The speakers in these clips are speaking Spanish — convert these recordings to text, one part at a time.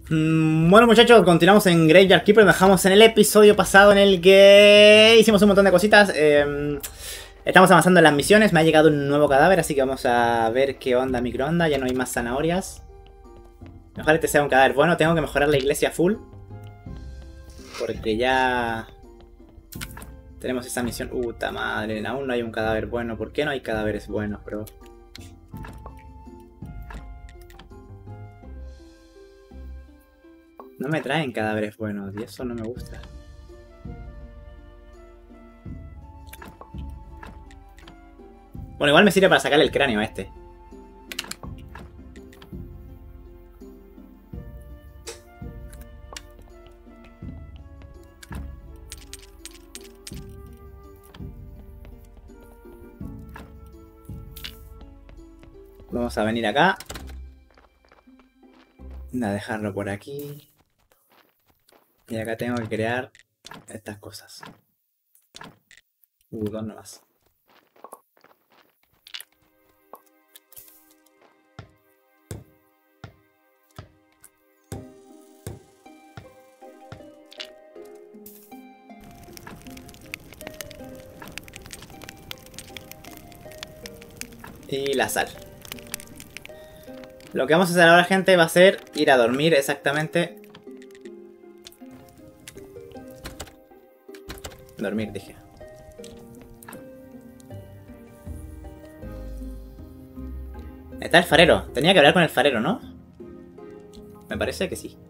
Bueno muchachos, continuamos en Graveyard Keeper. Dejamos en el episodio pasado en el que hicimos un montón de cositas. Estamos avanzando en las misiones. Me ha llegado un nuevo cadáver, así que vamos a ver qué onda microondas. Ya no hay más zanahorias. Mejor este sea un cadáver bueno. Tengo que mejorar la iglesia full, porque ya tenemos esa misión. Puta madre, aún no hay un cadáver bueno. ¿Por qué no hay cadáveres buenos, bro? No me traen cadáveres buenos y eso no me gusta. Bueno, igual me sirve para sacarle el cráneo a este. Vamos a venir acá. A dejarlo por aquí. Y acá tengo que crear estas cosas. Dos nomás. Y la sal. Lo que vamos a hacer ahora, gente, va a ser ir a dormir exactamente. Dormir, dije. Está el farero. Tenía que hablar con el farero, ¿no? Me parece que sí.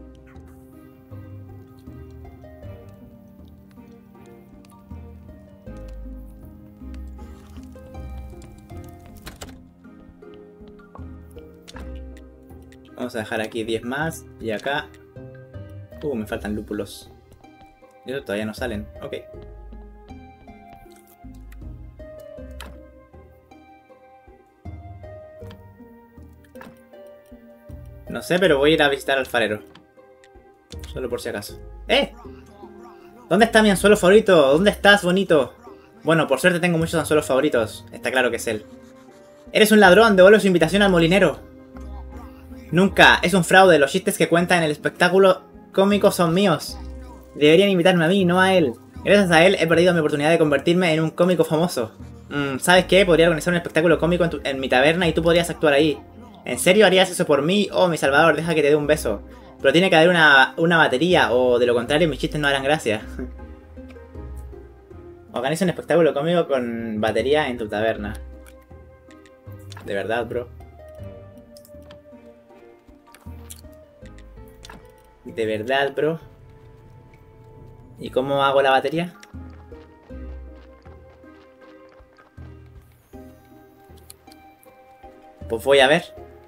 Vamos a dejar aquí 10 más. Y acá... me faltan lúpulos. Y eso todavía no salen. Ok. No sé, pero voy a ir a visitar al farero. Solo por si acaso. ¡Eh! ¿Dónde está mi anzuelo favorito? ¿Dónde estás, bonito? Bueno, por suerte tengo muchos anzuelos favoritos. Está claro que es él. ¡Eres un ladrón! Devuelve su invitación al molinero. Nunca. Es un fraude. Los chistes que cuenta en el espectáculo cómico son míos. Deberían invitarme a mí, no a él. Gracias a él he perdido mi oportunidad de convertirme en un cómico famoso. ¿Sabes qué? Podría organizar un espectáculo cómico en mi taberna y tú podrías actuar ahí. ¿En serio harías eso por mí? Oh, mi salvador, deja que te dé un beso. Pero tiene que haber una batería, o de lo contrario mis chistes no harán gracia. Organiza un espectáculo cómico con batería en tu taberna. De verdad, bro. De verdad, bro. ¿Y cómo hago la batería? Pues voy a ver.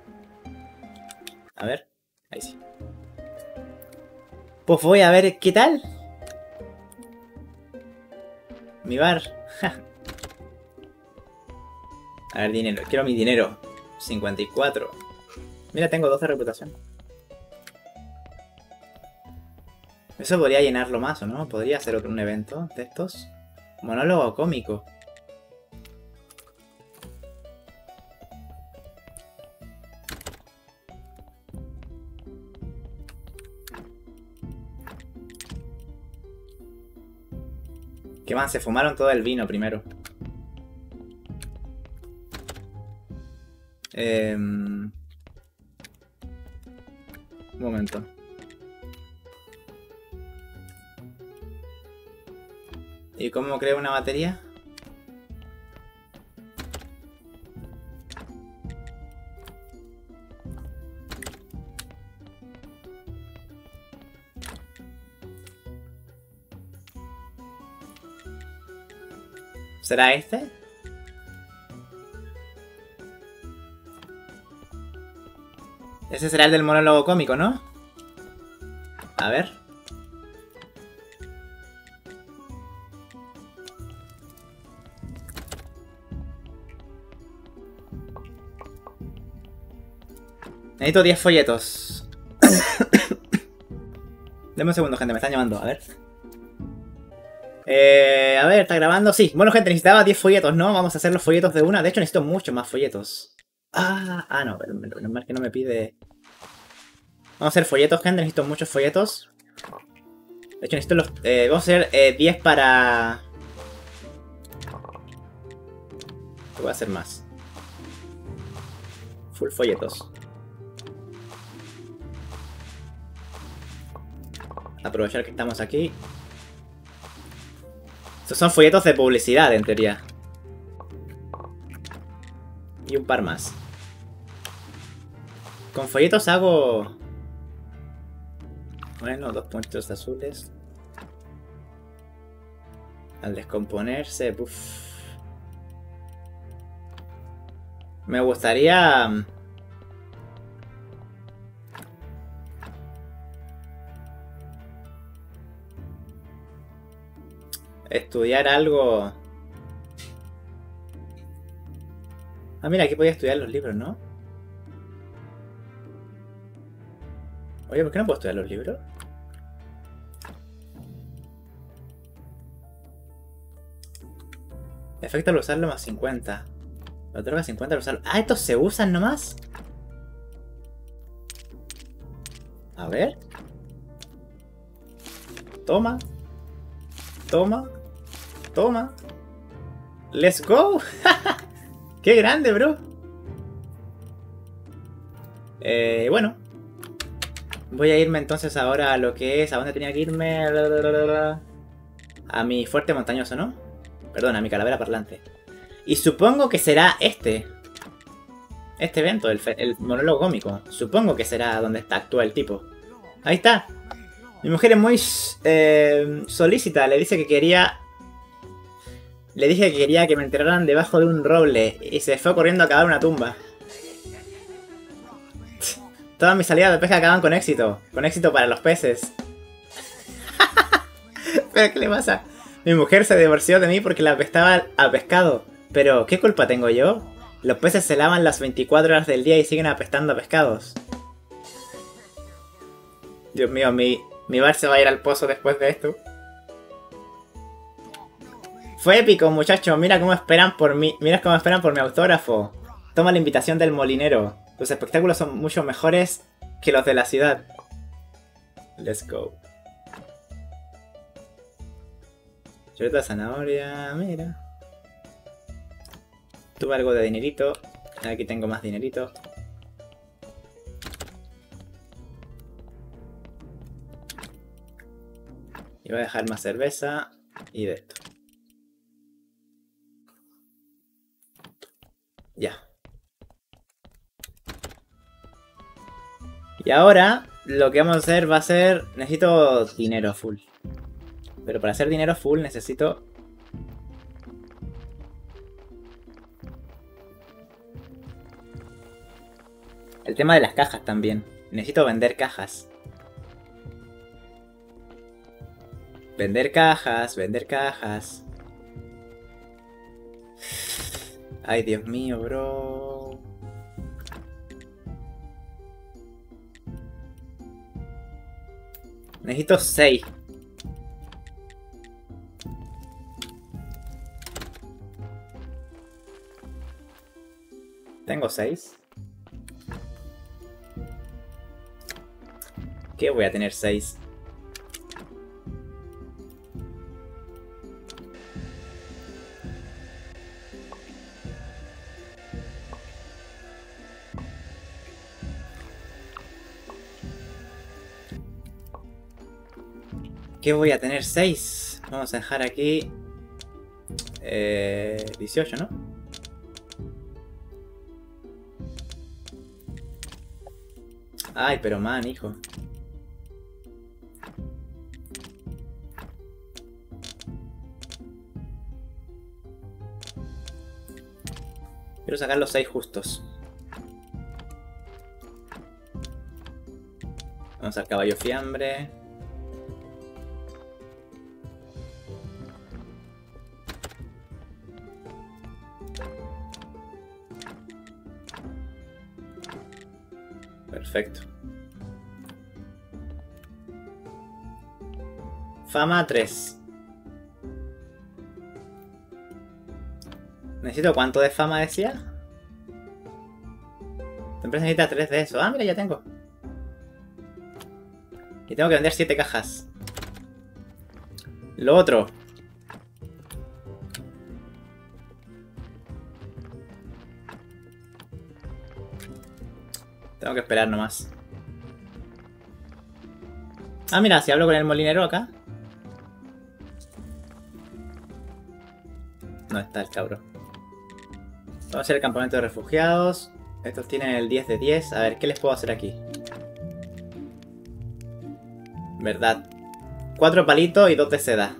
A ver. Ahí sí. Pues voy a ver qué tal. Mi bar. A ver, dinero. Quiero mi dinero. 54. Mira, tengo 12 de reputación. Eso podría llenarlo más, ¿o no? Podría hacer un evento de estos. Monólogo cómico. ¿Qué más? Se fumaron todo el vino primero. Un momento. ¿Y cómo creo una batería? ¿Será este? Ese será el del monólogo cómico, ¿no? A ver. Necesito 10 folletos. Deme un segundo, gente, me están llamando, a ver. A ver, ¿está grabando? Sí. Bueno, gente, necesitaba 10 folletos, ¿no? Vamos a hacer los folletos de una. De hecho, necesito muchos más folletos. No, pero menos mal que no me pide... Vamos a hacer folletos, gente. Necesito muchos folletos. De hecho, necesito los... vamos a hacer 10 para... Voy a hacer más. Full folletos. Aprovechar que estamos aquí. Estos son folletos de publicidad, en teoría. Y un par más. Con folletos hago... Bueno, 2 puntitos azules. Al descomponerse... Uf. Me gustaría... estudiar algo... Ah, mira, aquí podía estudiar los libros, ¿no? Oye, ¿por qué no puedo estudiar los libros? Efecto al usarlo más 50. Me otorga 50 al usarlo. Ah, estos se usan nomás. A ver. Toma. Toma. Toma. Let's go. Qué grande, bro. Bueno. Voy a irme entonces ahora a lo que es... ¿A dónde tenía que irme? A mi fuerte montañoso, ¿no? Perdón, a mi calavera parlante. Y supongo que será este. Este evento, el monólogo cómico. Supongo que será donde actúa el tipo. Ahí está. Mi mujer es muy solícita. Le dice que quería... Le dije que quería que me enterraran debajo de un roble. Y se fue corriendo a cavar una tumba. Todas mis salidas de pesca acaban con éxito. Con éxito para los peces. ¿Pero qué le pasa? Mi mujer se divorció de mí porque la apestaba a pescado. Pero, ¿qué culpa tengo yo? Los peces se lavan las 24 horas del día y siguen apestando a pescados. Dios mío, mi bar se va a ir al pozo después de esto. Fue épico, muchachos. Mira cómo esperan por mí. Mira cómo esperan por mi autógrafo. Toma la invitación del molinero. Los espectáculos son mucho mejores que los de la ciudad. Let's go. Chuleta de zanahoria, mira. Tuve algo de dinerito. Aquí tengo más dinerito. Y voy a dejar más cerveza. Y de esto. Ya. Y ahora lo que vamos a hacer va a ser... Necesito dinero full. Pero para hacer dinero full necesito... El tema de las cajas también. Necesito vender cajas. Vender cajas, vender cajas. Ay, Dios mío, bro. Necesito 6. Tengo 6. ¿Qué voy a tener 6? ¿Qué voy a tener 6? Vamos a dejar aquí 18, ¿no? Ay, pero man, hijo. Quiero sacar los 6 justos. Vamos al caballo fiambre. Perfecto. Fama 3. ¿Necesito cuánto de fama decía? Tu empresa necesita 3 de eso. Ah, mira, ya tengo. Y tengo que vender 7 cajas. Lo otro. Tengo que esperar nomás. Ah, mira, si hablo con el molinero acá. No está el cabro. Vamos a hacer el campamento de refugiados. Estos tienen el 10 de 10. A ver, ¿qué les puedo hacer aquí? Verdad. 4 palitos y 2 de seda.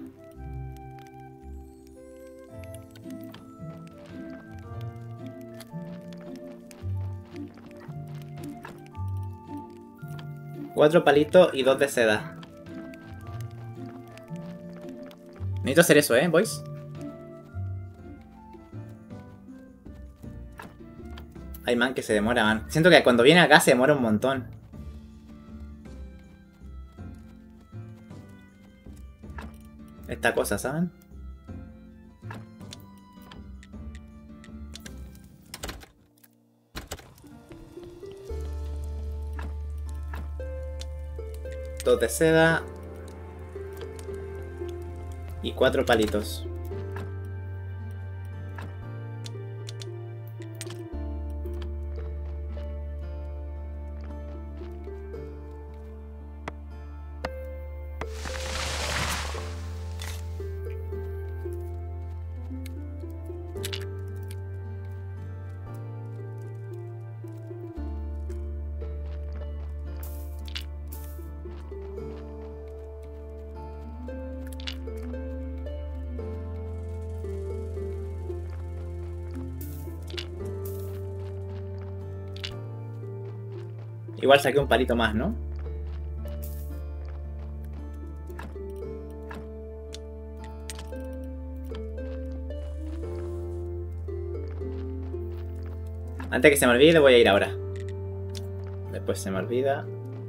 Cuatro palitos y 2 de seda. Necesito hacer eso, boys. Ay, man, que se demora, man. Siento que cuando viene acá se demora un montón. Esta cosa, ¿saben? Dos de seda. Y 4 palitos. Igual saqué un palito más, ¿no? Antes que se me olvide voy a ir ahora. Después se me olvida.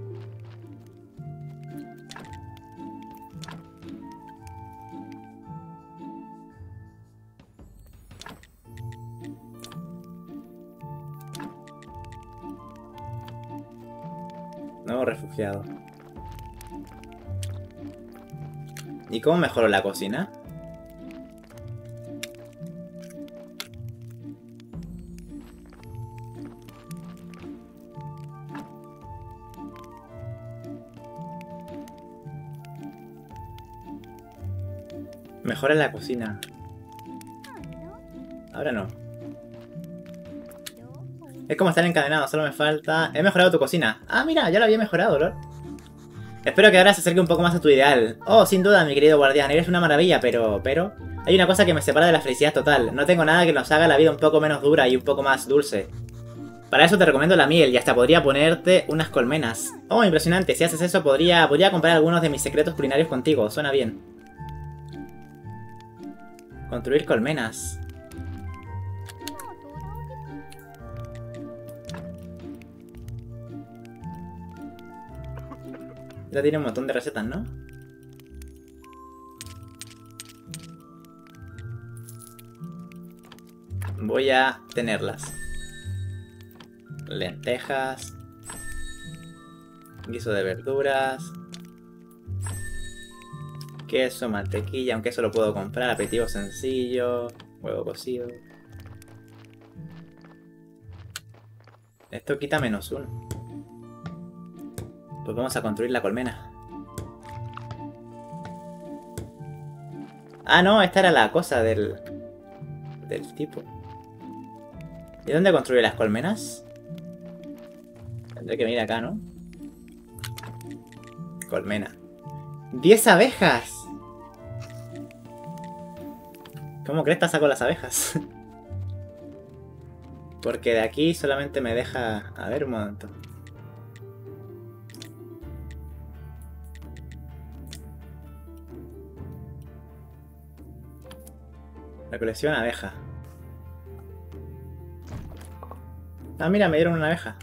Nuevo refugiado. ¿Y cómo mejoro la cocina? Mejora la cocina. Ahora no. Es como estar encadenado, solo me falta... He mejorado tu cocina. Ah, mira, ya lo había mejorado, Lord. Espero que ahora se acerque un poco más a tu ideal. Oh, sin duda, mi querido guardián, eres una maravilla, pero... Hay una cosa que me separa de la felicidad total. No tengo nada que nos haga la vida un poco menos dura y un poco más dulce. Para eso te recomiendo la miel y hasta podría ponerte unas colmenas. Oh, impresionante, si haces eso podría comprar algunos de mis secretos culinarios contigo, suena bien. Construir colmenas. Ya tiene un montón de recetas, ¿no? Voy a tenerlas. Lentejas. Guiso de verduras. Queso, mantequilla, aunque eso lo puedo comprar. Aperitivo sencillo. Huevo cocido. Esto quita -1. Pues vamos a construir la colmena. Ah, no, esta era la cosa del tipo. ¿Y dónde construye las colmenas? Tendré que venir acá, ¿no? Colmena. ¡10 abejas! ¿Cómo crees que saco las abejas? Porque de aquí solamente me deja... A ver un momento. Recolección abeja. Ah, mira, me dieron una abeja.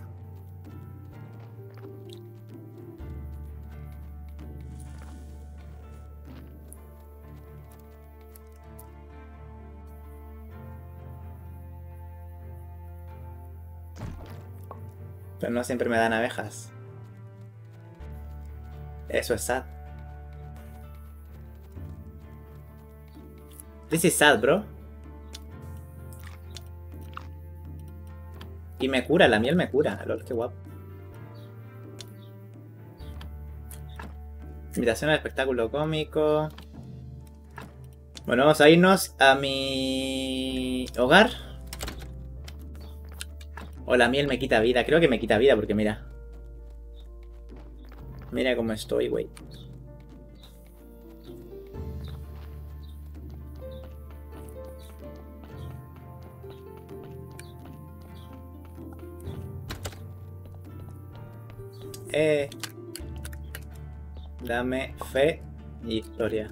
Pero no siempre me dan abejas. Eso es sad. This is sad, bro. Y me cura, la miel me cura. Lol, qué guapo. Invitación al espectáculo cómico. Bueno, vamos a irnos a mi hogar. O la miel me quita vida. Creo que me quita vida porque mira. Mira cómo estoy, güey. Dame fe y historia.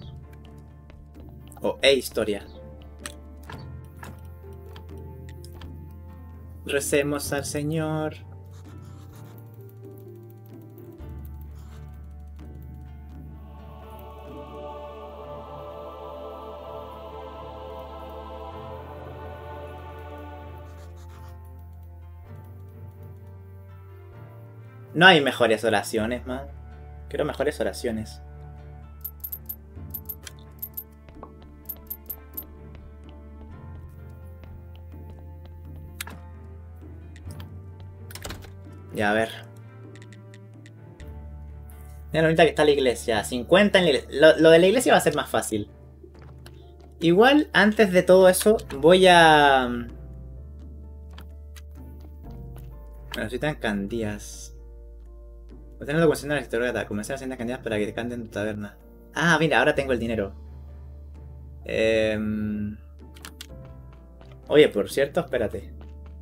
O historia. Recemos al Señor. No hay mejores oraciones, man. Quiero mejores oraciones. Ya, a ver. Mira lo bonita que está la iglesia. 50 en la iglesia. Lo de la iglesia va a ser más fácil. Igual, antes de todo eso, voy a... Necesitan candías. Obtener la documentación de la historieta. Comencé a hacer candías para que te canten en tu taberna. Ah, mira, ahora tengo el dinero. Oye, por cierto, espérate.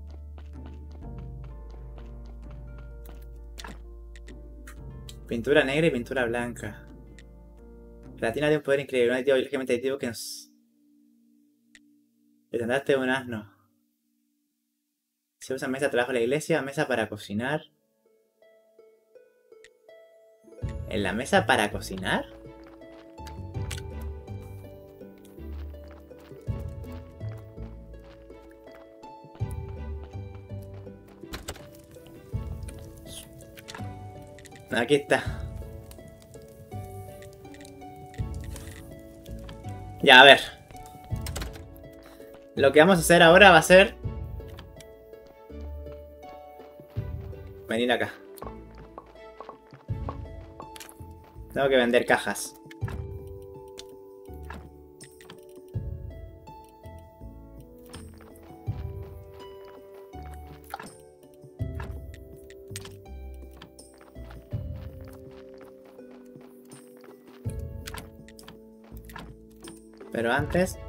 Pintura negra y pintura blanca. Platina tiene un poder increíble. Un aditivo ligeramente aditivo que nos... Le tendrás un asno. Se usa mesa de trabajo en la iglesia, mesa para cocinar. ¿En la mesa para cocinar? Aquí está. Ya, a ver. Lo que vamos a hacer ahora va a ser... venir acá. Tengo que vender cajas. Pero antes...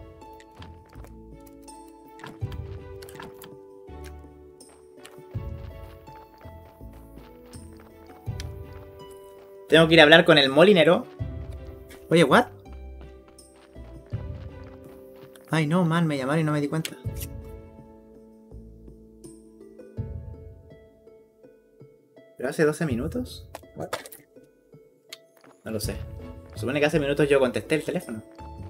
tengo que ir a hablar con el molinero. Oye, ¿what? Ay, no, man, me llamaron y no me di cuenta. ¿Pero hace 12 minutos? ¿What? No lo sé. Se supone que hace minutos yo contesté el teléfono.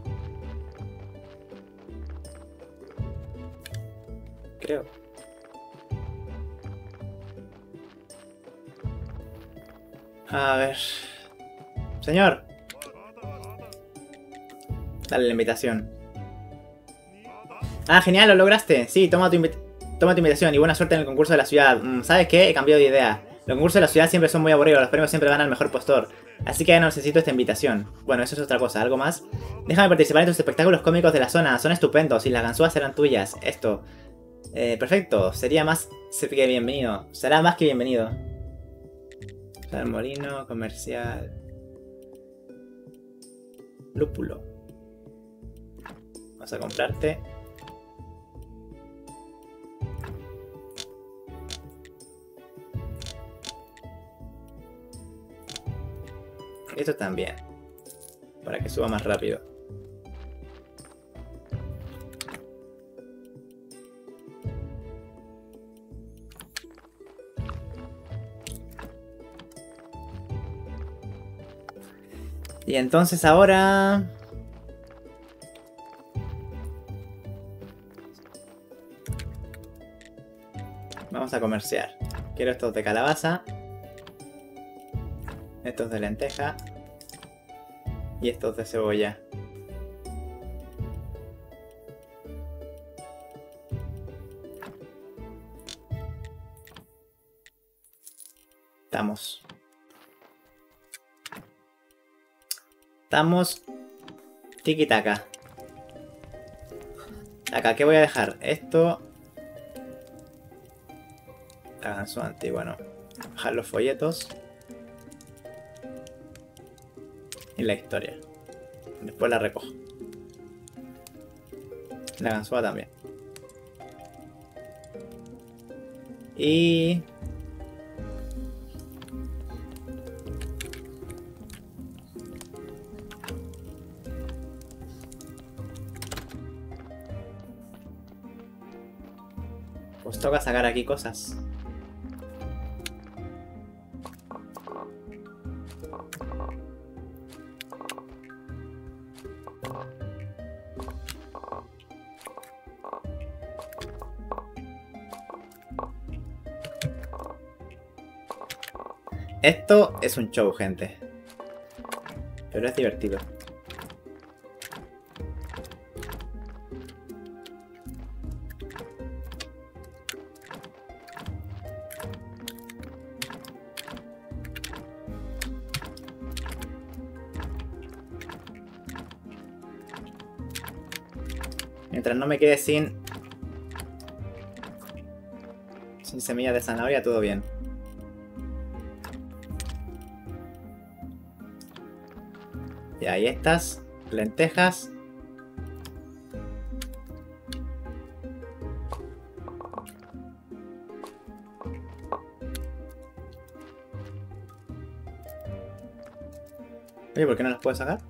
Creo. A ver... señor. Dale la invitación. Ah, genial, lo lograste. Sí, toma tu invitación y buena suerte en el concurso de la ciudad. ¿Sabes qué? He cambiado de idea. Los concursos de la ciudad siempre son muy aburridos. Los premios siempre van al mejor postor. Así que ya no necesito esta invitación. Bueno, eso es otra cosa. ¿Algo más? Déjame participar en tus espectáculos cómicos de la zona. Son estupendos y las ganzúas serán tuyas. Esto. Perfecto. Sería más que bienvenido. Será más que bienvenido. San Molino, comercial. Lúpulo. Vamos a comprarte. Esto también. Para que suba más rápido. Y entonces ahora... vamos a comerciar. Quiero estos de calabaza. Estos de lenteja. Y estos de cebolla. Estamos. Estamos. Tiki-taka. Acá, ¿qué voy a dejar? Esto. La ganso antigua, no. Dejar los folletos. Y la historia. Después la recojo. La ganzúa también. Y... pues toca sacar aquí cosas. Esto es un show, gente. Pero es divertido. Mientras no me quede sin semillas de zanahoria, todo bien. Y ahí estas lentejas. Oye, ¿por qué no las puedo sacar?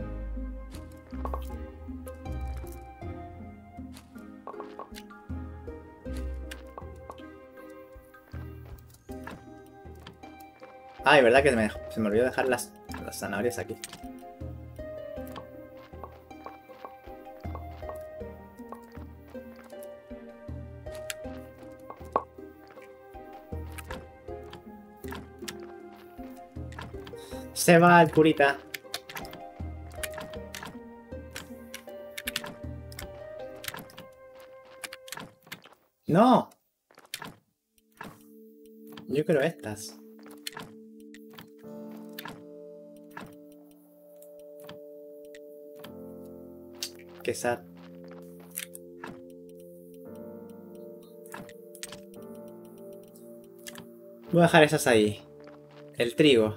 Ah, es verdad que se me olvidó dejar las zanahorias aquí. Se va el curita. ¡No! Yo quiero estas. Qué sad. Voy a dejar esas ahí. El trigo.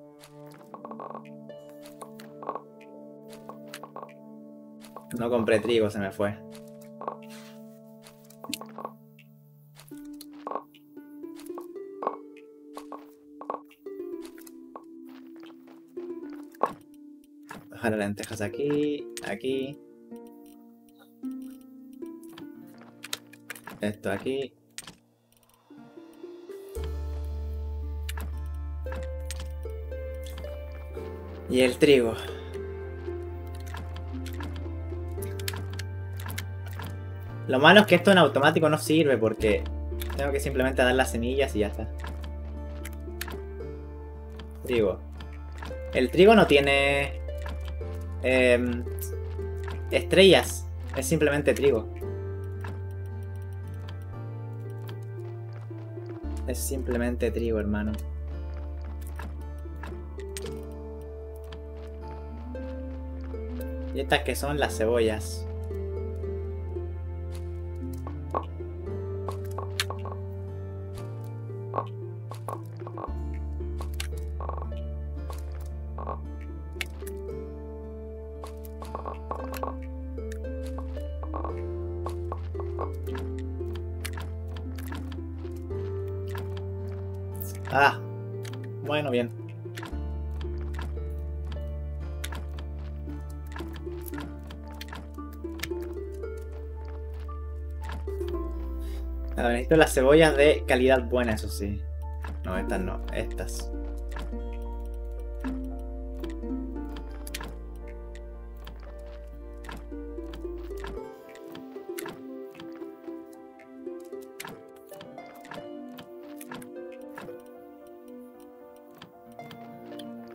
No compré trigo, se me fue. Dejar las lentejas aquí, aquí. Esto aquí. Y el trigo. Lo malo es que esto en automático no sirve porque tengo que simplemente dar las semillas y ya está. Trigo. El trigo no tiene estrellas. Es simplemente trigo. Es simplemente trigo, hermano. Y estas que son las cebollas. Ah, bueno, bien. Ahora necesito las cebollas de calidad buena, eso sí. No, estas no, estas.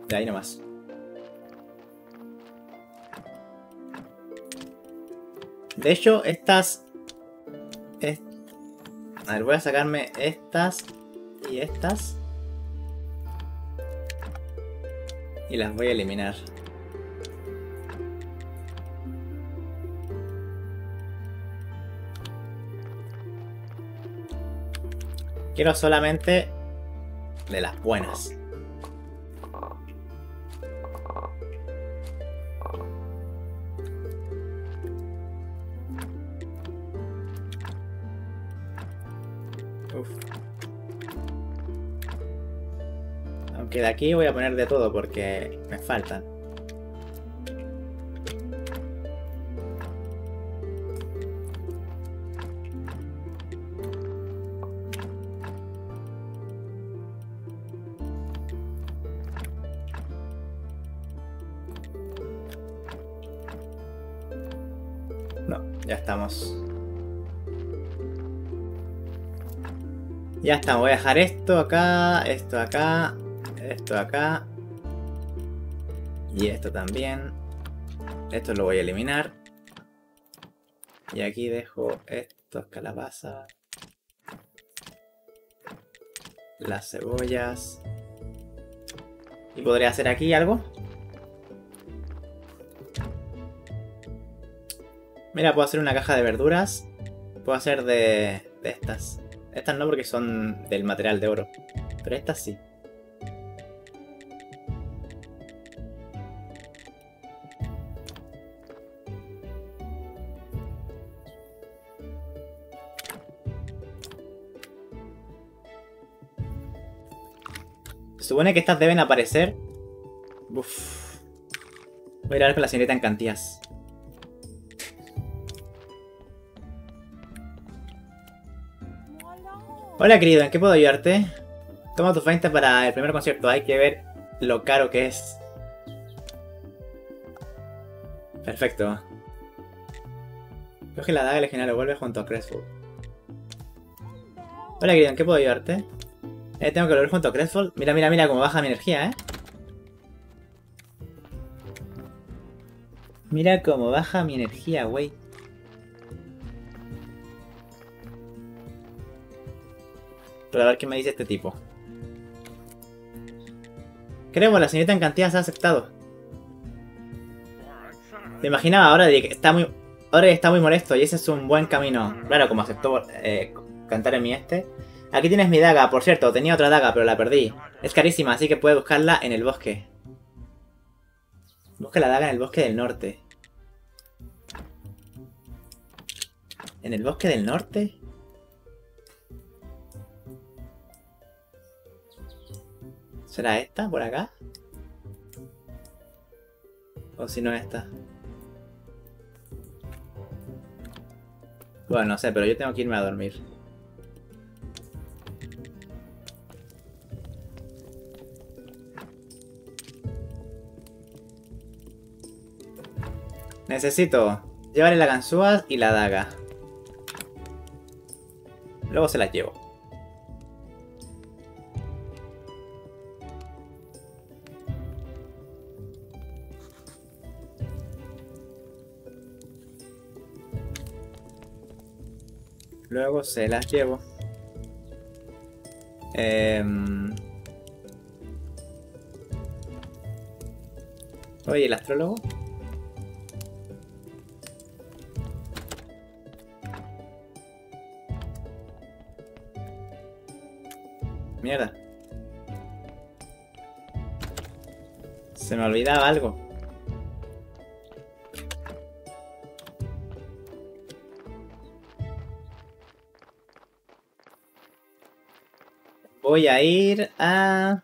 De ahí nomás. De hecho, estas... A ver, voy a sacarme estas y estas. Y las voy a eliminar. Quiero solamente de las buenas. Uf. Aunque de aquí voy a poner de todo porque me faltan. No, ya estamos. Ya está, voy a dejar esto acá, esto acá, esto acá. Y esto también. Esto lo voy a eliminar. Y aquí dejo estos calabazas. Las cebollas. ¿Y podría hacer aquí algo? Mira, puedo hacer una caja de verduras. Puedo hacer de estas. Estas no porque son del material de oro. Pero estas sí. Se supone que estas deben aparecer. Uf. Voy a ir a ver con la señorita Encantías. Hola querido, ¿en qué puedo ayudarte? Toma tu 20 para el primer concierto. Hay que ver lo caro que es. Perfecto. Coge la daga legionaria y vuelve junto a Crestful. Hola querido, ¿en qué puedo ayudarte? Tengo que volver junto a Crestful. Mira, mira, mira cómo baja mi energía, Mira cómo baja mi energía, güey. Pero a ver qué me dice este tipo. Creo, la señorita Encantías ha aceptado. Me imaginaba ahora de que está muy... Ahora está muy molesto y ese es un buen camino. Claro, como aceptó cantar en mi este. Aquí tienes mi daga. Por cierto, tenía otra daga, pero la perdí. Es carísima, así que puedes buscarla en el bosque. Busca la daga en el bosque del norte. ¿En el bosque del norte? ¿Será esta, por acá? O si no esta. Bueno, no sé, pero yo tengo que irme a dormir. Necesito llevarle la ganzúa y la daga. Luego se las llevo. Luego se las llevo. Oye, ¿el astrólogo? Mierda. Se me olvidaba algo. Voy a ir a...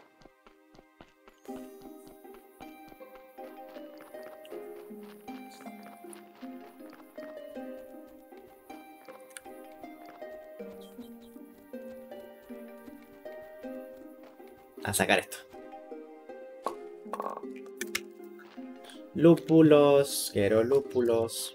sacar esto. Lúpulos, quiero lúpulos.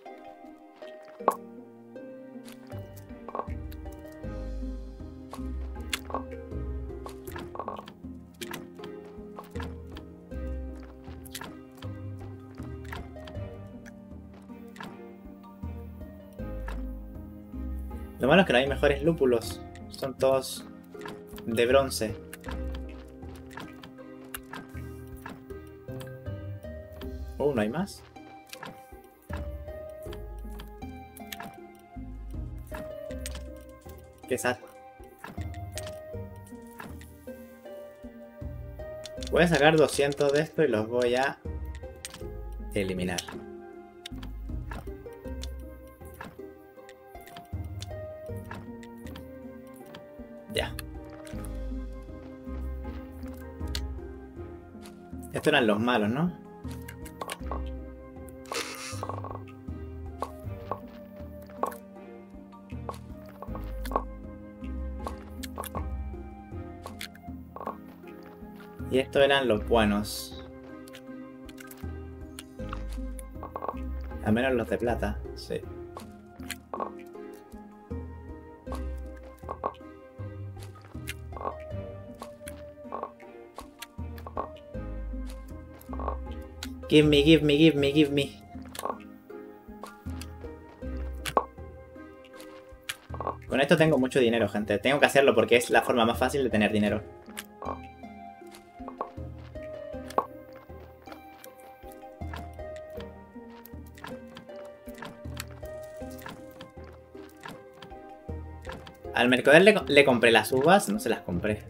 Lo malo es que no hay mejores lúpulos. Son todos de bronce. ¿No hay más? Qué sad. Voy a sacar 200 de esto y los voy a eliminar. Ya. Estos eran los malos, ¿no? Y estos eran los buenos. Al menos los de plata, sí. Give me, give me, give me, give me. Con esto tengo mucho dinero, gente. Tengo que hacerlo porque es la forma más fácil de tener dinero. Al mercader le compré las uvas, no se las compré.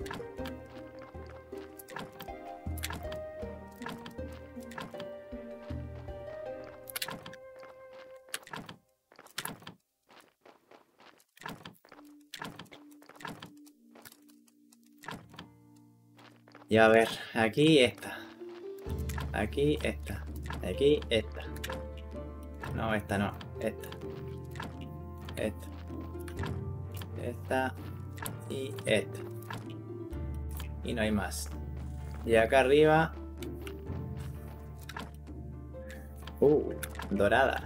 Y a ver, aquí esta. Aquí esta. Aquí esta. No, esta no. Esta. Esta. Esta. Y esta. Y no hay más. Y acá arriba. Dorada.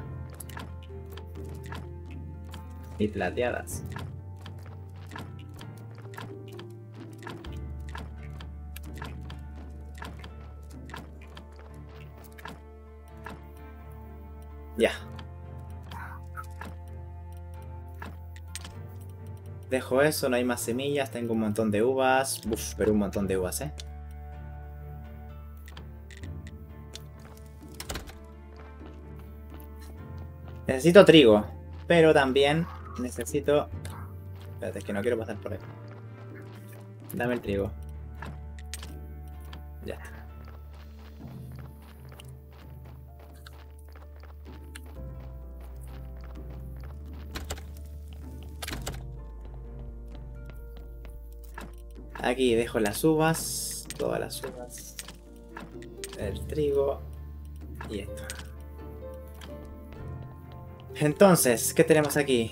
Y plateadas. Ya. Dejo eso, no hay más semillas, tengo un montón de uvas. Uf, pero un montón de uvas, Necesito trigo, pero también necesito... Espérate, es que no quiero pasar por ahí. Dame el trigo. Ya está. Aquí dejo las uvas, todas las uvas, el trigo y esto. Entonces, ¿qué tenemos aquí?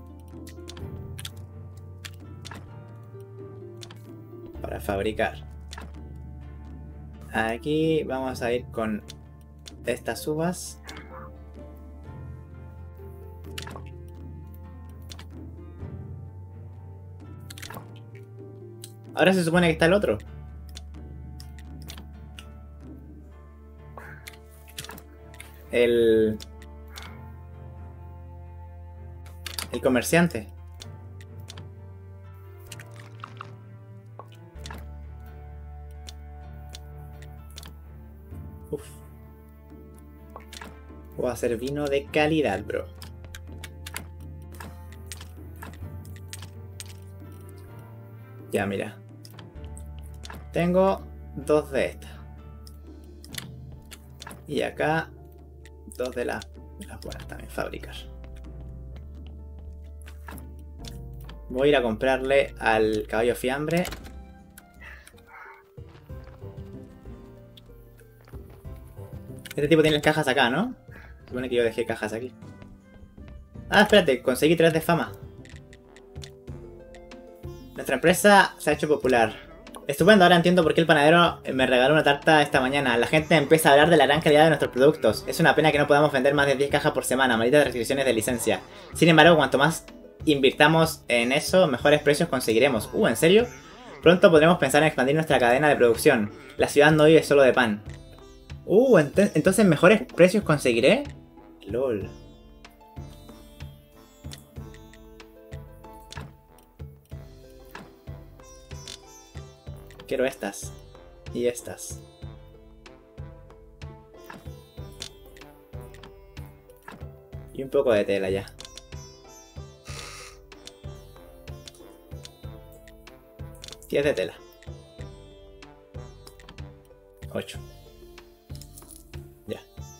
Para fabricar. Aquí vamos a ir con estas uvas. Ahora se supone que está el otro. El comerciante. Uf. Voy a hacer vino de calidad, bro. Ya, mira. Tengo 2 de estas. Y acá 2 de las buenas también, fabricar. Voy a ir a comprarle al caballo fiambre. Este tipo tiene las cajas acá, ¿no? Supone que yo dejé cajas aquí. Ah, espérate, conseguí 3 de fama. Nuestra empresa se ha hecho popular. Estupendo, ahora entiendo por qué el panadero me regaló una tarta esta mañana. La gente empieza a hablar de la gran calidad de nuestros productos. Es una pena que no podamos vender más de 10 cajas por semana, malditas restricciones de licencia. Sin embargo, cuanto más invirtamos en eso, mejores precios conseguiremos. ¿En serio? Pronto podremos pensar en expandir nuestra cadena de producción. La ciudad no vive solo de pan. Entonces mejores precios conseguiré. LOL. Quiero estas. Y estas. Y un poco de tela ya. Diez de tela. 8. Ya.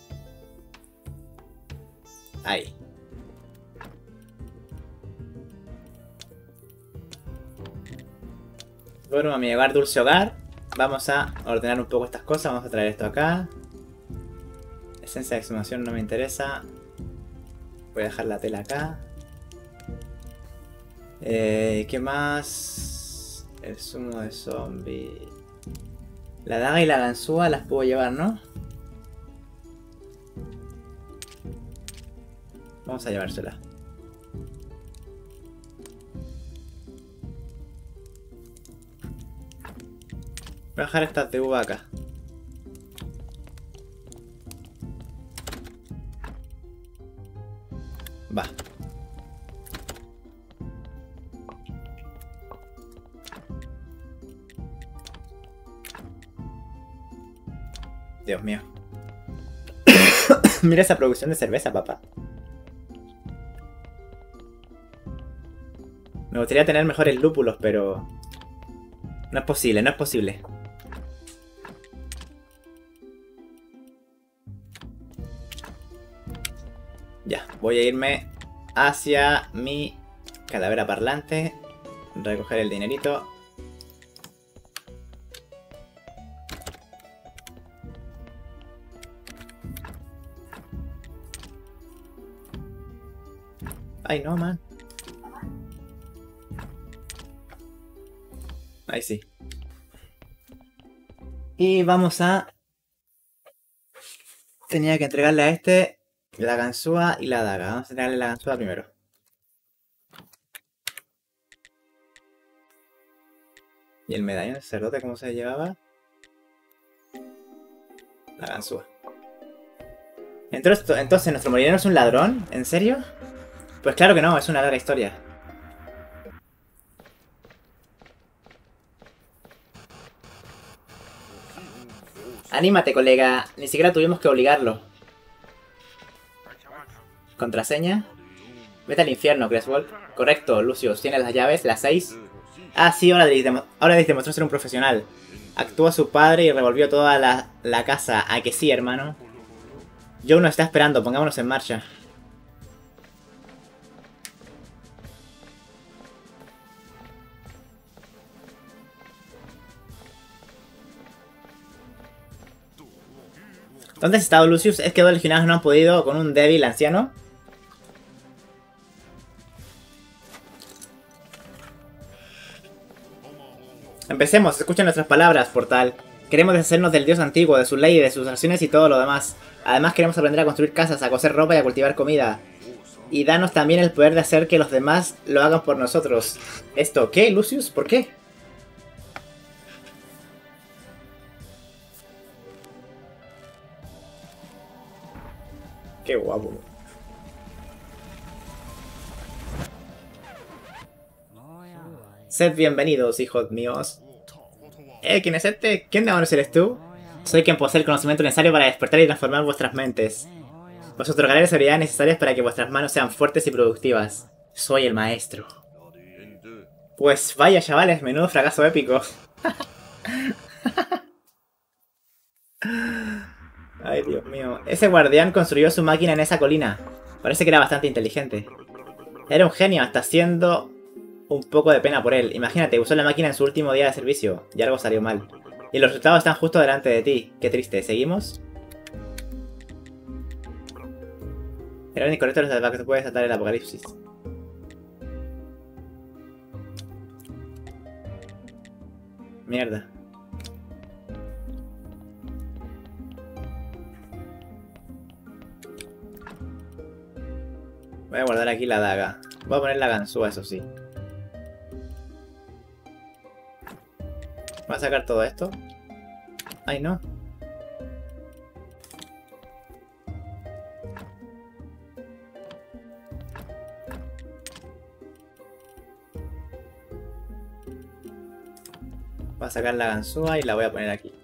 Ahí. Bueno, a mi hogar, dulce hogar. Vamos a ordenar un poco estas cosas. Vamos a traer esto acá. Esencia de exhumación no me interesa. Voy a dejar la tela acá. ¿Qué más? El zumo de zombie. La daga y la ganzúa las puedo llevar, ¿no? Vamos a llevársela. Voy a dejar estas de uva acá. Va. Dios mío. Mira esa producción de cerveza, papá. Me gustaría tener mejores lúpulos, pero... no es posible, no es posible. Ya, voy a irme hacia mi calavera parlante. Recoger el dinerito. Ay, no, man. Ahí sí. Y vamos a... tenía que entregarle a este la ganzúa y la daga. Vamos a entregarle la ganzúa primero. ¿Y el medallón de sacerdote cómo se llevaba? La ganzúa. Entonces, ¿nuestro molinero es un ladrón? ¿En serio? Pues claro que no, es una larga historia. Anímate, colega. Ni siquiera tuvimos que obligarlo. ¿Contraseña? Vete al infierno, Creswell. Correcto, Lucius. ¿Tienes las llaves? ¿Las 6? Ah, sí, ahora demostró ser un profesional. Actuó a su padre y revolvió toda la casa. ¿A que sí, hermano? Joe nos está esperando. Pongámonos en marcha. ¿Dónde has estado, Lucius? ¿Es que dos legionarios no han podido con un débil anciano? Empecemos, escuchen nuestras palabras, Portal. Queremos deshacernos del dios antiguo, de su ley, de sus acciones y todo lo demás. Además queremos aprender a construir casas, a coser ropa y a cultivar comida. Y danos también el poder de hacer que los demás lo hagan por nosotros. ¿Esto qué, Lucius? ¿Por qué? Qué guapo. Sed bienvenidos, hijos míos. ¿Quién es este? ¿Quién demonios eres tú? Soy quien posee el conocimiento necesario para despertar y transformar vuestras mentes. Os otorgaré las habilidades necesarias para que vuestras manos sean fuertes y productivas. Soy el maestro. Pues vaya, chavales, menudo fracaso épico. Ay, Dios mío. Ese guardián construyó su máquina en esa colina. Parece que era bastante inteligente. Era un genio, hasta siendo un poco de pena por él. Imagínate, usó la máquina en su último día de servicio. Y algo salió mal. Y los resultados están justo delante de ti. Qué triste. ¿Seguimos? El orden incorrecto de los ataques puede desatar el apocalipsis. Mierda. Voy a guardar aquí la daga. Voy a poner la ganzúa, eso sí. Voy a sacar todo esto. Ay, no. Voy a sacar la ganzúa y la voy a poner aquí.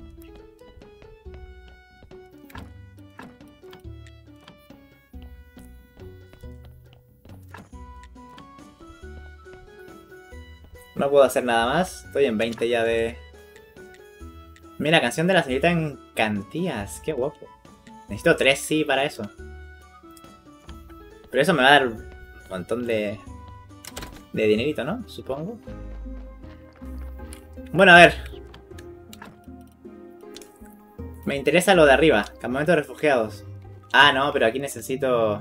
No puedo hacer nada más. Estoy en 20 ya de... Mira, canción de la señorita en Cantías. Qué guapo. Necesito 3 sí para eso. Pero eso me va a dar un montón de dinerito, ¿no? Supongo. Bueno, a ver. Me interesa lo de arriba. Campamento de refugiados. Ah, no, pero aquí necesito...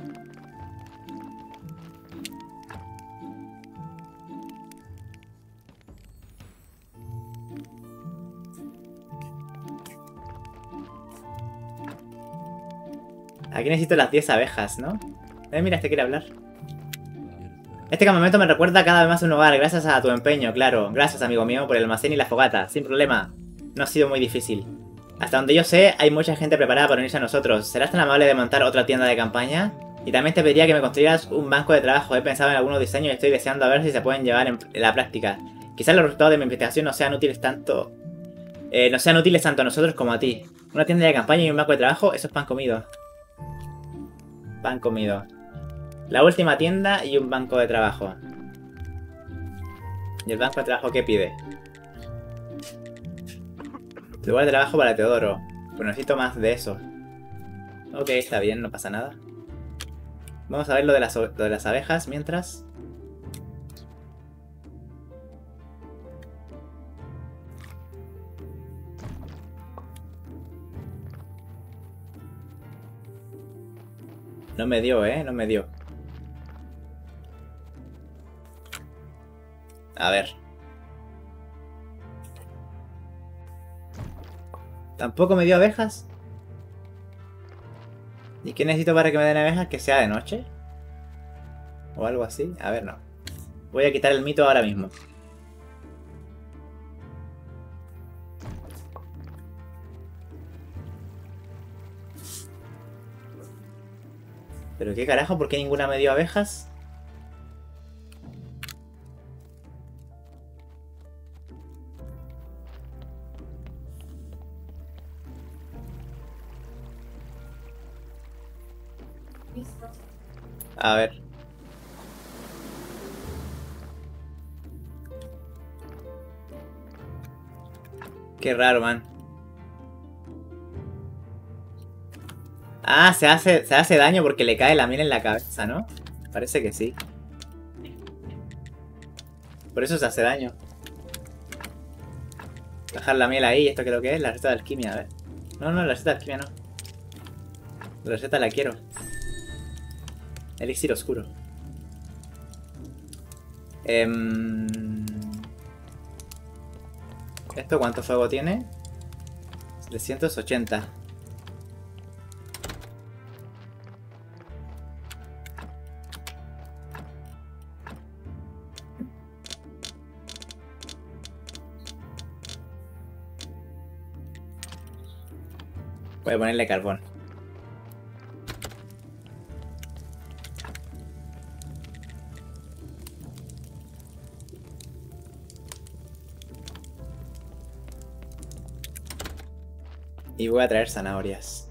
Aquí necesito las 10 abejas, ¿no? Mira, este quiere hablar. Este campamento me recuerda cada vez más a un hogar, gracias a tu empeño, claro. Gracias, amigo mío, por el almacén y la fogata. Sin problema. No ha sido muy difícil. Hasta donde yo sé, hay mucha gente preparada para unirse a nosotros. ¿Serás tan amable de montar otra tienda de campaña? Y también te pediría que me construyeras un banco de trabajo. He pensado en algunos diseños y estoy deseando a ver si se pueden llevar en la práctica. Quizás los resultados de mi investigación no sean útiles tanto... no sean útiles tanto a nosotros como a ti. Una tienda de campaña y un banco de trabajo, eso es pan comido. Pan comido. La última tienda y un banco de trabajo. ¿Y el banco de trabajo qué pide? Lugar de trabajo para Teodoro. Pues necesito más de eso. Ok, está bien, no pasa nada. Vamos a ver lo de las abejas mientras. No me dio, no me dio. A ver. ¿Tampoco me dio abejas? ¿Y qué necesito para que me den abejas? ¿Que sea de noche? ¿O algo así? A ver, no. Voy a quitar el mito ahora mismo. ¿Pero qué carajo? ¿Por qué ninguna me dio abejas? A ver. Qué raro, man. Ah, se hace daño porque le cae la miel en la cabeza, ¿no? Parece que sí. Por eso se hace daño. Dejar la miel ahí, ¿esto creo que es? La receta de alquimia, a ver. No, la receta de alquimia no. La receta la quiero. Elixir oscuro. ¿Esto cuánto fuego tiene? 780. Voy a ponerle carbón. Y voy a traer zanahorias.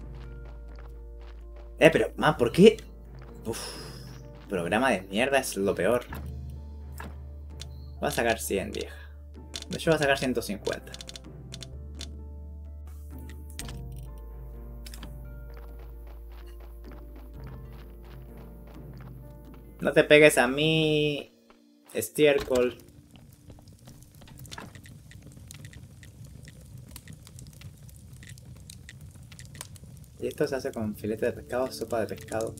Pero, man, ¿por qué? Uf, programa de mierda es lo peor. Voy a sacar 100, vieja. De hecho, voy a sacar 150. No te pegues a mí, estiércol. Y esto se hace con filete de pescado, sopa de pescado.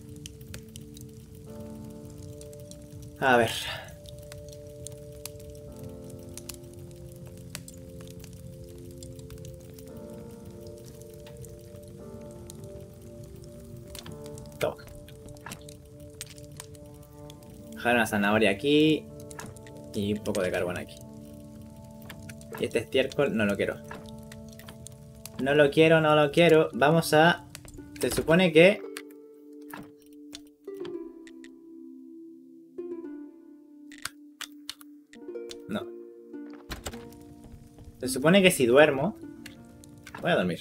A ver. Toma. Dejar una zanahoria aquí. Y un poco de carbón aquí. Y este estiércol no lo quiero. No lo quiero, no lo quiero. Vamos a... Se supone que... No. Se supone que si duermo... Voy a dormir.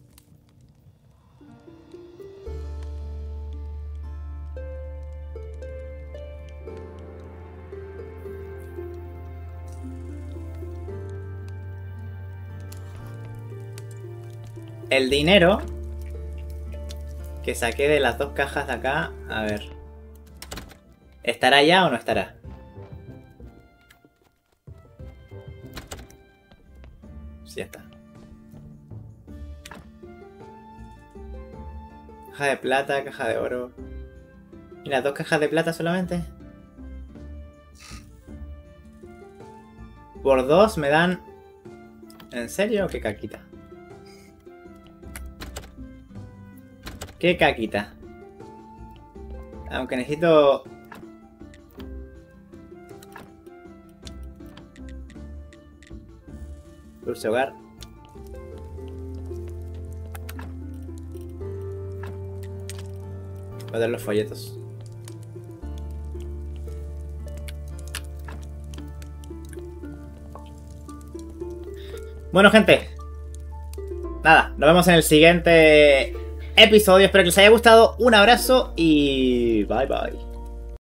El dinero que saqué de las dos cajas de acá, a ver. ¿Estará ya o no estará? Sí, está. Caja de plata, caja de oro. Mira, dos cajas de plata solamente. Por dos me dan... ¿En serio? ¿Qué caquita? ¿Qué caquita? Aunque necesito... Dulce hogar. Voy a dar los folletos. Bueno, gente. Nada, nos vemos en el siguiente episodio. Espero que les haya gustado. Un abrazo y bye bye.